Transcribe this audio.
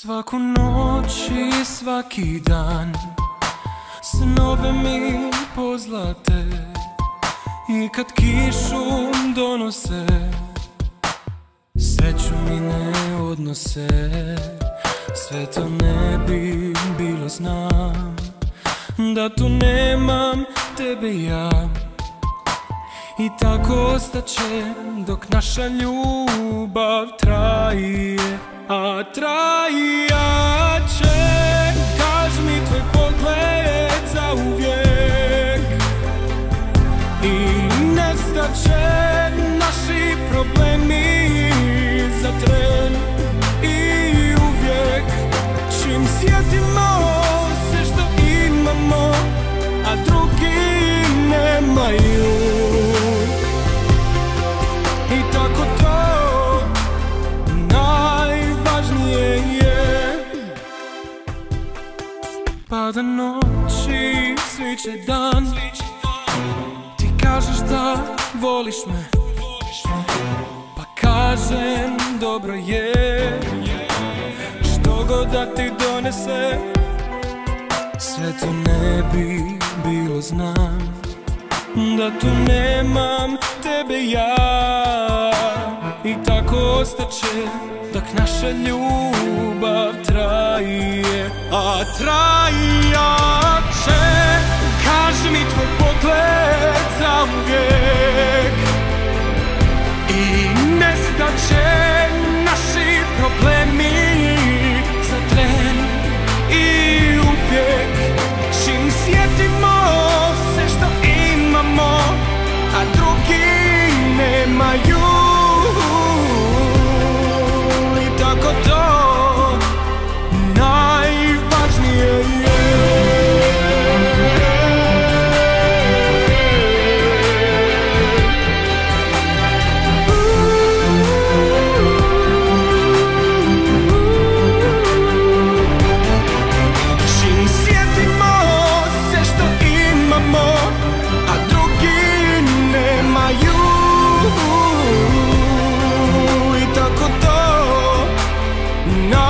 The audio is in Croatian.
Svaku noć i svaki dan snove mi pozlate, i kad kišu donose sreću mi ne odnose. Sve to ne bi bilo, znam da tu nemam tebe ja, i tako ostaće dok naša ljubav traje. A trajat će, kaži mi tvoj pogled zauvijek, i nestat će naši problemi za tren. I uvijek čim sjetimo sve što imamo, a drugi nemaju, i tako to najvažnije je. Pada noć i sviće dan, ti kažeš da voliš me, pa kažem dobro je. Što god da ti donese, sve to ne bi bilo, znam da tu nemam tebe ja, i tako ostaće dok naša ljubav traje. A trajat će, kaži mi tvoj pogled zauvijek, i nestat će naši problemi za tren. I uvijek čim sjetimo sve što imamo, a drugi nemaju, i tako to najvažnije je. Čim sjetimo sve što imamo, a drugi nemaju, i tako to najvažnije.